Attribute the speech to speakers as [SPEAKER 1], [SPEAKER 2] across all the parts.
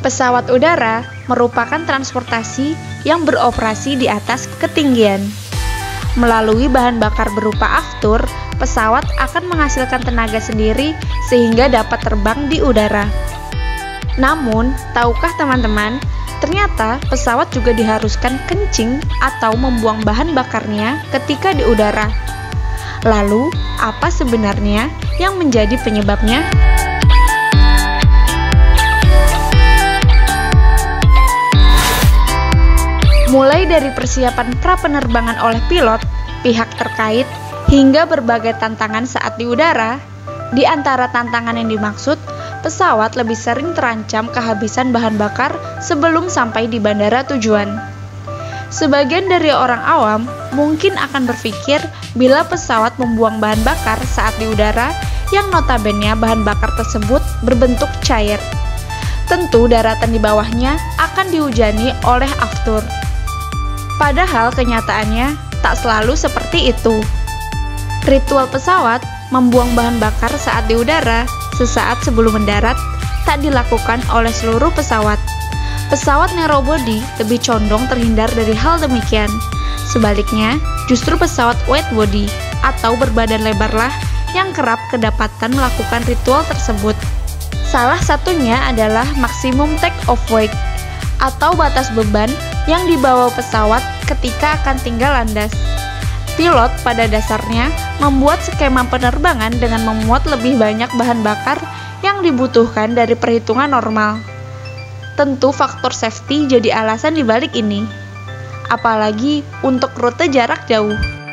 [SPEAKER 1] Pesawat udara merupakan transportasi yang beroperasi di atas ketinggian. Melalui bahan bakar berupa aftur, pesawat akan menghasilkan tenaga sendiri sehingga dapat terbang di udara. Namun, tahukah teman-teman, ternyata pesawat juga diharuskan kencing atau membuang bahan bakarnya ketika di udara. Lalu, apa sebenarnya yang menjadi penyebabnya? Mulai dari persiapan pra-penerbangan oleh pilot, pihak terkait, hingga berbagai tantangan saat di udara. Di antara tantangan yang dimaksud, pesawat lebih sering terancam kehabisan bahan bakar sebelum sampai di bandara tujuan. Sebagian dari orang awam mungkin akan berpikir bila pesawat membuang bahan bakar saat di udara yang notabene bahan bakar tersebut berbentuk cair. Tentu daratan di bawahnya akan dihujani oleh aftur. Padahal kenyataannya tak selalu seperti itu. Ritual pesawat membuang bahan bakar saat di udara sesaat sebelum mendarat tak dilakukan oleh seluruh pesawat. Pesawat narrow body lebih condong terhindar dari hal demikian. Sebaliknya, justru pesawat wide body atau berbadan lebarlah yang kerap kedapatan melakukan ritual tersebut. Salah satunya adalah maksimum take off weight atau batas beban yang dibawa pesawat ketika akan tinggal landas. Pilot pada dasarnya membuat skema penerbangan dengan memuat lebih banyak bahan bakar yang dibutuhkan dari perhitungan normal. Tentu faktor safety jadi alasan dibalik ini, apalagi untuk rute jarak jauh.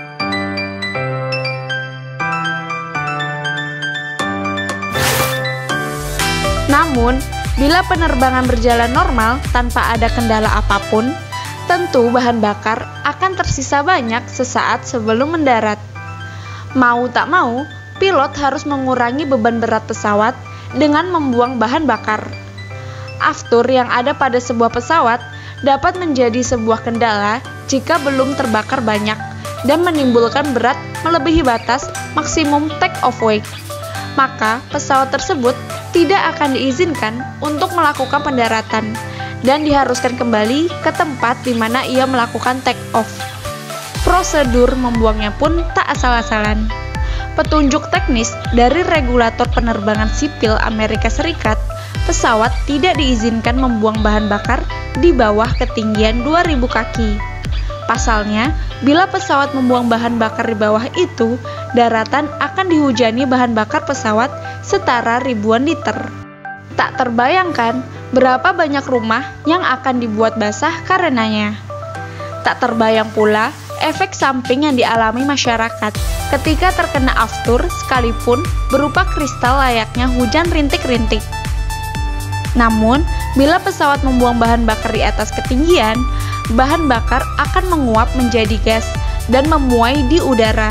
[SPEAKER 1] Namun, bila penerbangan berjalan normal tanpa ada kendala apapun, tentu bahan bakar akan tersisa banyak sesaat sebelum mendarat. Mau tak mau, pilot harus mengurangi beban berat pesawat dengan membuang bahan bakar. Aftur yang ada pada sebuah pesawat dapat menjadi sebuah kendala jika belum terbakar banyak dan menimbulkan berat melebihi batas maksimum take off weight. Maka pesawat tersebut tidak akan diizinkan untuk melakukan pendaratan dan diharuskan kembali ke tempat di mana ia melakukan take off. Prosedur membuangnya pun tak asal-asalan. Petunjuk teknis dari regulator penerbangan sipil Amerika Serikat, pesawat tidak diizinkan membuang bahan bakar di bawah ketinggian 2000 kaki. Pasalnya, bila pesawat membuang bahan bakar di bawah itu, daratan akan dihujani bahan bakar pesawat setara ribuan liter. Tak terbayangkan berapa banyak rumah yang akan dibuat basah karenanya. Tak terbayang pula efek samping yang dialami masyarakat ketika terkena aftur sekalipun berupa kristal layaknya hujan rintik-rintik. Namun, bila pesawat membuang bahan bakar di atas ketinggian, bahan bakar akan menguap menjadi gas dan memuai di udara.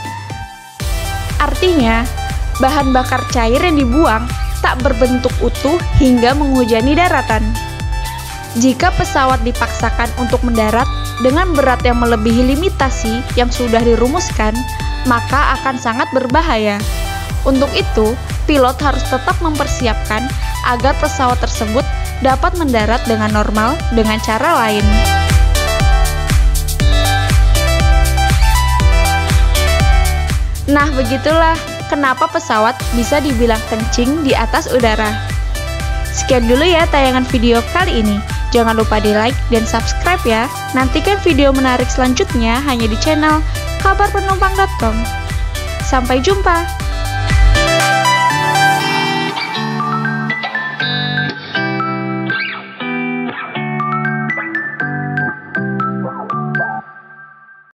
[SPEAKER 1] Artinya, bahan bakar cair yang dibuang tak berbentuk utuh hingga menghujani daratan. Jika pesawat dipaksakan untuk mendarat dengan berat yang melebihi limitasi yang sudah dirumuskan, maka akan sangat berbahaya. Untuk itu, pilot harus tetap mempersiapkan agar pesawat tersebut dapat mendarat dengan normal dengan cara lain. Nah, begitulah kenapa pesawat bisa dibilang kencing di atas udara. Sekian dulu ya tayangan video kali ini. Jangan lupa di like dan subscribe ya. Nantikan video menarik selanjutnya hanya di channel kabarpenumpang.com. Sampai jumpa.